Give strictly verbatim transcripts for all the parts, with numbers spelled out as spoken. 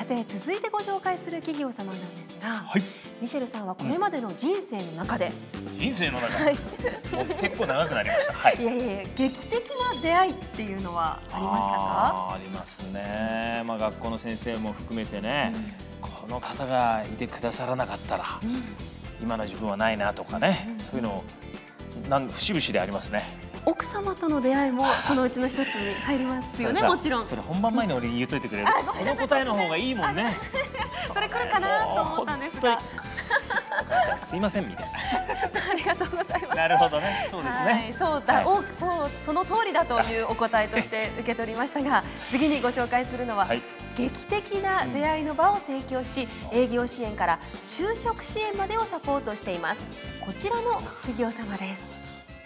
て続いてご紹介する企業様なんですが、 はい、 ミシェルさんはこれまでの人生の中で、 うん、人生の中、 はい、 もう結構長くなりました。はい、 いやいやいや、劇的な出会いっていうのはありましたか？ あ, ありますね。まあ学校の先生も含めてね、うん、この方がいてくださらなかったら、うん、今の自分はないなとかね、うん、そういうのなん節々でありますね。 奥様との出会いもそのうちの一つに入りますよね。もちろん。 それ本番前に俺に言っといてくれる。その答えの方がいいもんね。 それ来るかなと思ったんですが。 お母ちゃんすいませんみたいな。 ありがとうございます。 なるほどね。そうですね。 はい、そうだ、はい、お、そうその通りだというお答えとして受け取りましたが、次にご紹介するのは、はい、劇的な出会いの場を提供し、営業支援から就職支援までをサポートしています。こちらの企業様です。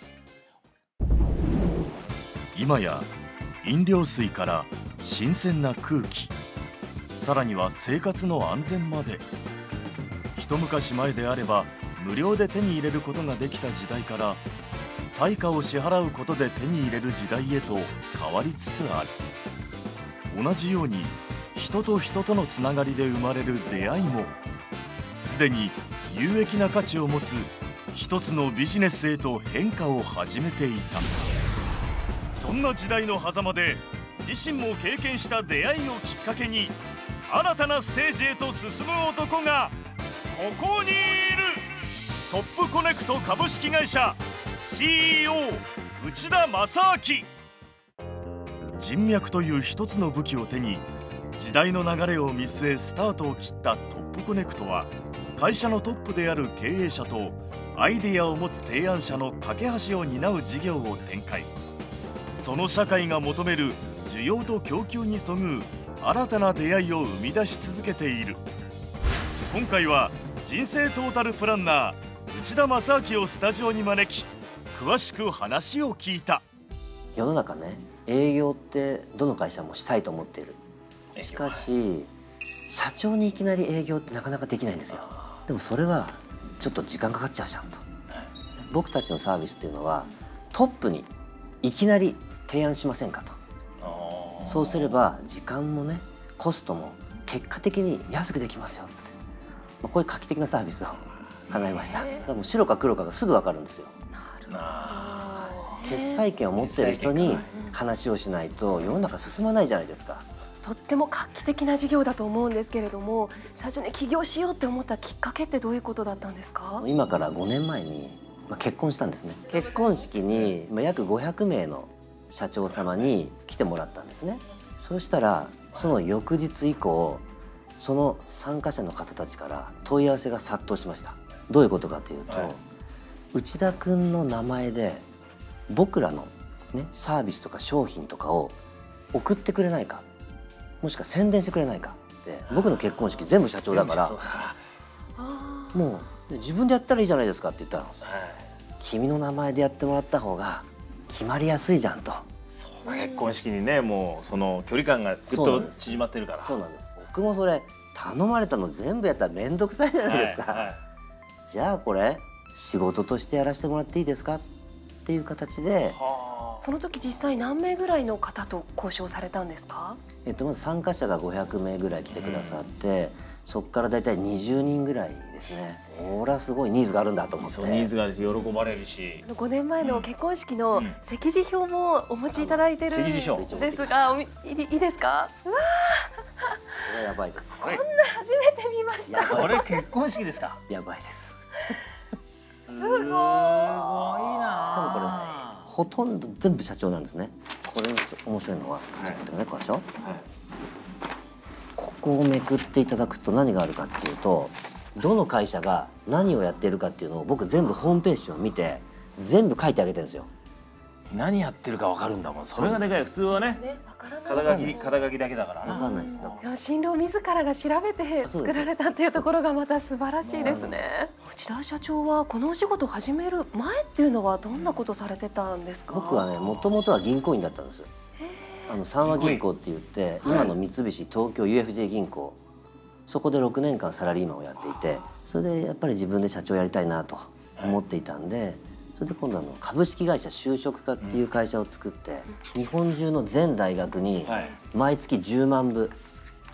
今や飲料水から新鮮な空気、さらには生活の安全まで、一昔前であれば無料で手に入れることができた時代から対価を支払うことで手に入れる時代へと変わりつつある。同じように人と人とのつながりで生まれる出会いもすでに有益な価値を持つ一つのビジネスへと変化を始めていた。そんな時代の狭間で自身も経験した出会いをきっかけに新たなステージへと進む男がここにいる。トップコネクト株式会社 シーイーオー 内田正明。人脈という一つの武器を手に時代の流れを見据えスタートを切ったトップコネクトは、会社のトップである経営者とアイデアを持つ提案者の架け橋を担う事業を展開。その社会が求める需要と供給にそぐう新たな出会いを生み出し続けている。今回は人生トータルプランナー内田正明をスタジオに招き、詳しく話を聞いた。 世の中ね、営業ってどの会社もしたいと思っている。しかし社長にいきなり営業ってなかなかできないんですよ。でもそれはちょっと時間かかっちゃうじゃんと。僕たちのサービスっていうのはトップにいきなり提案しませんかと。そうすれば時間もね、コストも結果的に安くできますよって、まあ、こういう画期的なサービスを考えました。だからもう白か黒かがすぐ分かるんですよ。決裁権を持っている人に話をしないと世の中進まないじゃないですか。 とっても画期的な事業だと思うんですけれども、最初に起業しようって思ったきっかけってどういうことだったんですか？ 今からごねんまえに、まあ、結婚したんですね。結婚式に、まあ、約ごひゃくめいの社長様に来てもらったんですね。そうしたらその翌日以降、その参加者の方たちから問い合わせが殺到しました。どういうことかというと、はい、内田君の名前で僕らの、ね、サービスとか商品とかを送ってくれないか、もしくは宣伝してくれないかって。僕の結婚式全部社長だからもう自分でやったらいいじゃないですかって言ったの、はい、君の名前でやってもらった方が決まりやすいじゃんと。 そう、結婚式にね、もうその距離感がぐっと縮まってるから。 そうなんです。僕もそれ頼まれたの全部やったら面倒くさいじゃないですか、はいはい、じゃあこれ仕事としてやらせてもらっていいですかっていう形で。 その時実際何名ぐらいの方と交渉されたんですか？ えっとまず参加者がごひゃくめいぐらい来てくださって、うん、そこからだいたいにじゅうにんぐらいですね。これはすごいニーズがあるんだと思って。 そう、ニーズがあるし喜ばれるし。 ごねんまえの結婚式の席次表もお持ちいただいてるんですが、いいですか？うわこれやばいです。 こんな初めて見ました。 これ結婚式ですか？ やばいです。 すごいな。しかもこれほとんど全部社長なんですね。これ面白いのは、ちょっとね、こうでしょ、はい、ここをめくっていただくと何があるかっていうと、どの会社が何をやっているかっていうのを僕全部ホームページを見て全部書いてあげてるんですよ。 何やってるか分かるんだもん。それがでかい。普通はね、肩書き肩書きだけだから分かんないです。 でも新郎自らが調べて作られたっていうところがまた素晴らしいですね。内田社長はこのお仕事を始める前っていうのはどんなことされてたんですか？ 僕はね、もともとは銀行員だったんです。あの三和銀行って言って今の三菱東京 ユーエフジェー 銀行、そこでろくねんかんサラリーマンをやっていて、それでやっぱり自分で社長やりたいなと思っていたんで、それで今度あの株式会社就職課っていう会社を作って、日本中の全大学に毎月じゅうまんぶ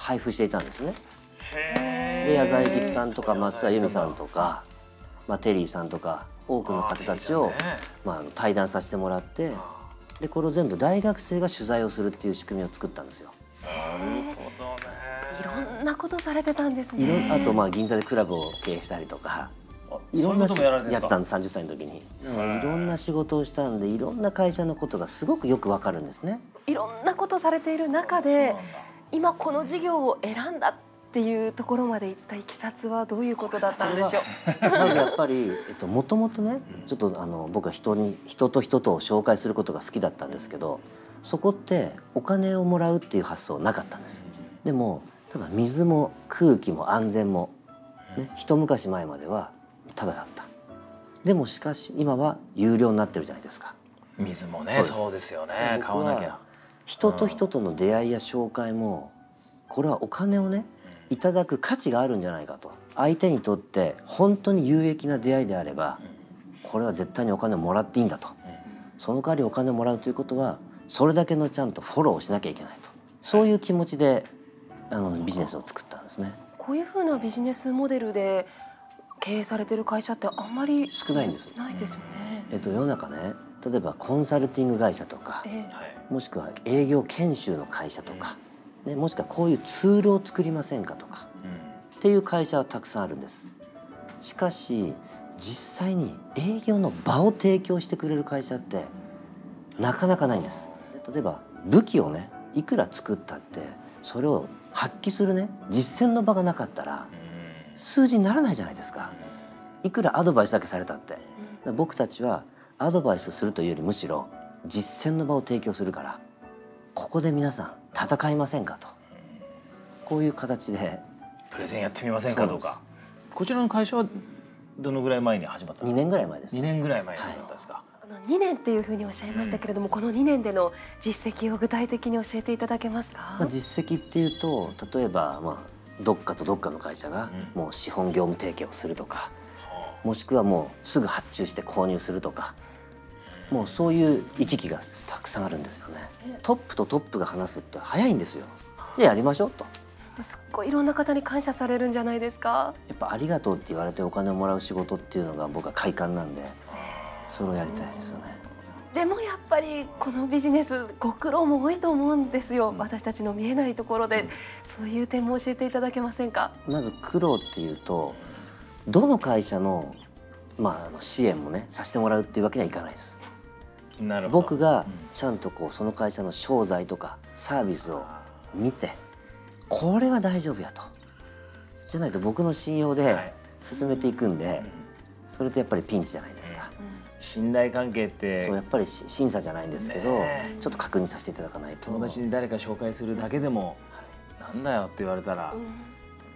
配布していたんですね。で矢沢永吉さんとか松田由美さんとか、まあ、テリーさんとか多くの方たちを、まあ、対談させてもらって、でこれを全部大学生が取材をするっていう仕組みを作ったんですよ。 なるほどね。 いろんなことされてたんですいろね。 あとまあ銀座でクラブを経営したりとか、いろんなやってたんです。さんじゅっさいの時にいろんな仕事をしたんで、いろんな会社のことがすごくよくわかるんですね。 いろんなことされている中で今この事業を選んだっていうところまでいったいきさつはどういうことだったんでしょう。 まずやっぱり、えっと、もともとねちょっとあの僕は人に人と人とを紹介することが好きだったんですけど、そこってお金をもらうっていう発想なかったんです。でも例えば水も空気も安全も、ね、一昔前まではタダだった。でもしかし今は有料になってるじゃないですか。 水もね、そうですよね。買わなきゃ。 人と人との出会いや紹介もこれはお金をねいただく価値があるんじゃないかと。相手にとって本当に有益な出会いであればこれは絶対にお金をもらっていいんだと。その代わりお金をもらうということはそれだけのちゃんとフォローをしなきゃいけないと、そういう気持ちであのビジネスを作ったんですね。 こういうふうなビジネスモデルで経営されてる会社ってあんまり少ないんです。 ないですよね。 えっと世の中ね、例えばコンサルティング会社とか、 ええ、 もしくは営業研修の会社とか、ね、もしくはこういうツールを作りませんかとか、っていう会社はたくさんあるんです。しかし実際に営業の場を提供してくれる会社ってなかなかないんです。例えば武器をねいくら作ったってそれを発揮するね実践の場がなかったら数字にならないじゃないですか。いくらアドバイスだけされたって。僕たちはアドバイスするというよりむしろ実践の場を提供するから、ここで皆さん戦いませんかと、こういう形でプレゼンやってみませんかとか。こちらの会社はどのぐらい前に始まったんですか。 にねんぐらい前です。 にねんぐらい前に始まったんですか。 あのにねんっていうふうにおっしゃいましたけれども、うん、このにねんでの実績を具体的に教えていただけますか。 まあ、実績っていうと例えばまあどっかとどっかの会社がもう資本業務提携をするとか、うん、もしくはもうすぐ発注して購入するとか、もうそういう行き来がたくさんあるんですよね。トップとトップが話すって早いんですよ。でやりましょうと。 すっごいいろんな方に感謝されるんじゃないですか。 やっぱありがとうって言われてお金をもらう仕事っていうのが僕は快感なんで、それをやりたいですよね。 でもやっぱりこのビジネスご苦労も多いと思うんですよ。私たちの見えないところで、うん、そういう点も教えていただけませんか。 まず苦労っていうとどの会社の、まあ、支援もねさせてもらうっていうわけにはいかないです。 なるほど。 僕がちゃんとこうその会社の商材とかサービスを見てこれは大丈夫やと、じゃないと僕の信用で進めていくんで、はい、それってやっぱりピンチじゃないですか。 信頼関係ってそうやっぱり審査じゃないんですけど、ちょっと確認させていただかないと。 友達に誰か紹介するだけでも、はい、なんだよって言われたら、うん、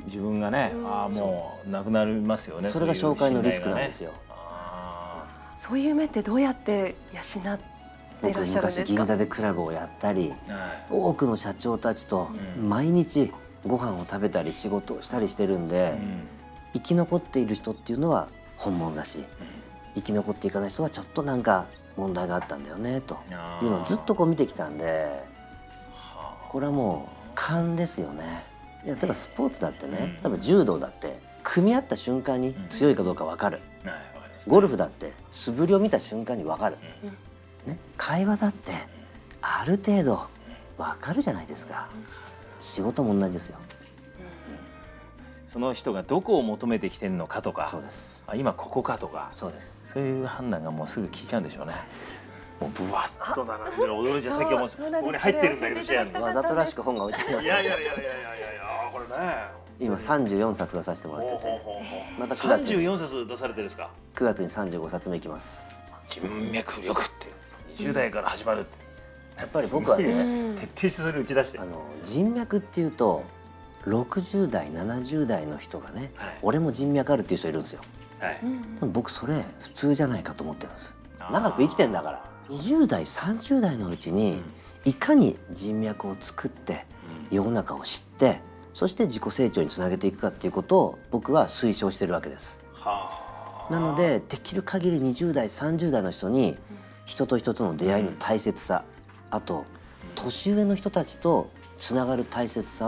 自分がね、うん、ああもうなくなりますよね。 それが紹介のリスクなんですよ。 そういう目ってどうやって養っていらっしゃるんですか。僕昔銀座でクラブをやったり、はい、多くの社長たちと毎日ご飯を食べたり仕事をしたりしてるんで、うん、生き残っている人っていうのは本物だし、うん、生き残っていかない人はちょっとなんか問題があったんだよねというのをずっとこう見てきたんで、これはもう勘ですよね。いや例えばスポーツだってね、例えば柔道だって組み合った瞬間に強いかどうか分かる、うん、ゴルフだって素振りを見た瞬間に分かる、うんね、会話だってある程度分かるじゃないですか。仕事も同じですよ。 その人がどこを求めてきてるのかとか、 そうです。 あ今ここかとか、 そうです。 そういう判断がもうすぐ聞いちゃうんでしょうね。もうブワッと並んでる驚いちゃう。さっきはもうここに入ってるんだけど、シェアにわざとらしく本が置いてあります。 いやいやいやいやいやいやこれね。 今さんじゅうよんさつ出させてもらってて、 またさんじゅうよんさつ出されてるんですか。 くがつにさんじゅうごさつめいきます。 人脈力ってにじゅう代から始まるって。 やっぱり僕はね、 徹底してそれ打ち出して。 あの人脈っていうとろくじゅう代ななじゅう代の人がね、はい、俺も人脈あるっていう人いるんですよ。はい、でも僕それ普通じゃないかと思ってるんです。長く生きてんだから。にじゅう代さんじゅう代のうちにいかに人脈を作って世の中を知って、そして自己成長につなげていくかっていうことを僕は推奨してるわけです。なのでできる限りにじゅう代さんじゅう代の人に人と人との出会いの大切さ、あと年上の人たちとつながる大切さを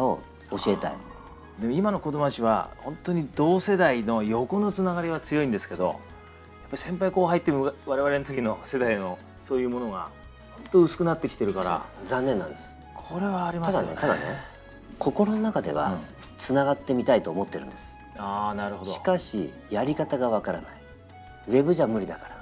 教えたい。 でも今の子供たちは本当に同世代の横のつながりは強いんですけど、やっぱり先輩後輩って我々の時の世代のそういうものが本当薄くなってきてるから、 残念なんです。 これはありますよね。 ただね、ただね、心の中ではつながってみたいと思ってるんです。 うん、ああ、なるほど。 しかしやり方がわからない。ウェブじゃ無理だから。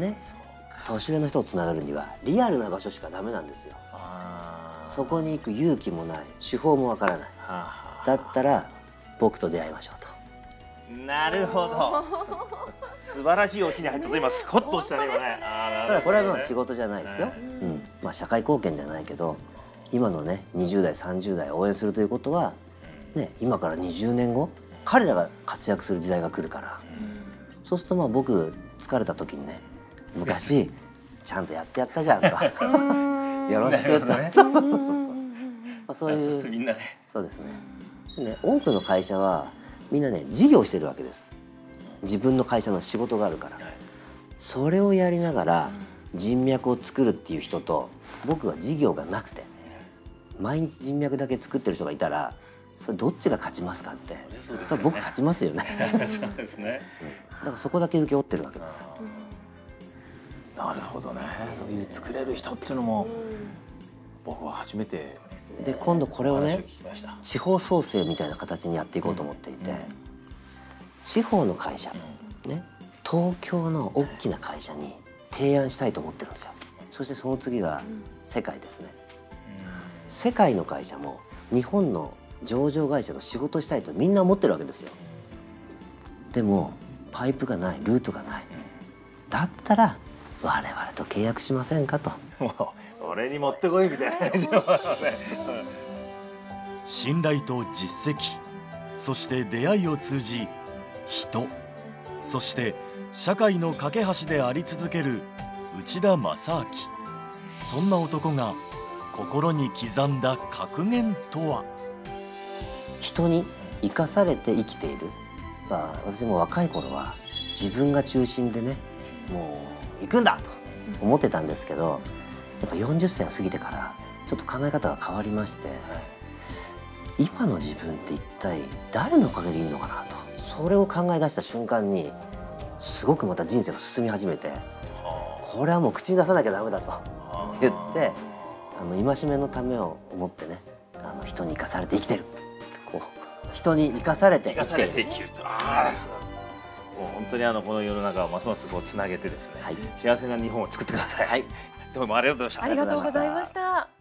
ね。年上の人をつながるにはリアルな場所しかダメなんですよ。そこに行く勇気もない、手法もわからない。だったら僕と出会いましょうと。 なるほど。素晴らしいオチに入ったぞ。今スコッと落ちたね今ね。 ただこれはまあ仕事じゃないですよ。うん、まあ社会貢献じゃないけど、今のねにじゅう代さんじゅう代を応援するということはね、今からにじゅうねんご彼らが活躍する時代が来るから。そうするとまあ僕疲れた時にね、昔ちゃんとやってやったじゃんと。よろしくと。そうそうそうそう。まあそういうみんなね。そうですね。ね、多くの会社はみんなね事業をしてるわけです。自分の会社の仕事があるから、それをやりながら人脈を作るっていう人と、僕は事業がなくて毎日人脈だけ作ってる人がいたら、それどっちが勝ちますかって。それ僕勝ちますよね。 そうですね。 だからそこだけ請け負ってるわけです。 なるほどね。そういう作れる人っていうのも僕は初めて。 で今度これをね地方創生みたいな形にやっていこうと思っていて、うん、地方の会社、うん、ね、東京の大きな会社に提案したいと思ってるんですよ。そしてその次は世界ですね。うん、世界の会社も日本の上場会社と仕事したいとみんな思ってるわけですよ。でもパイプがない、ルートがない。だったら我々と契約しませんかと。 俺に持ってこいみたいな。 信頼と実績、そして出会いを通じ人、そして社会の架け橋であり続ける内田正明。そんな男が心に刻んだ格言とは。 人に生かされて生きている。まあ、私も若い頃は自分が中心でね、もう行くんだと思ってたんですけど、やっぱよんじゅっさいを過ぎてからちょっと考え方が変わりまして、はい、今の自分って一体誰のおかげでいいのかなと、それを考え出した瞬間にすごくまた人生が進み始めて、これはもう口に出さなきゃダメだと言って、あの戒めのためを思ってね、あの人に生かされて生きてる、こう人に生かされて生きてる。 もう本当にあのこの世の中をますますこうつなげてですね、はい、幸せな日本を作ってください。 はい、 どうもありがとうございました。 ありがとうございました。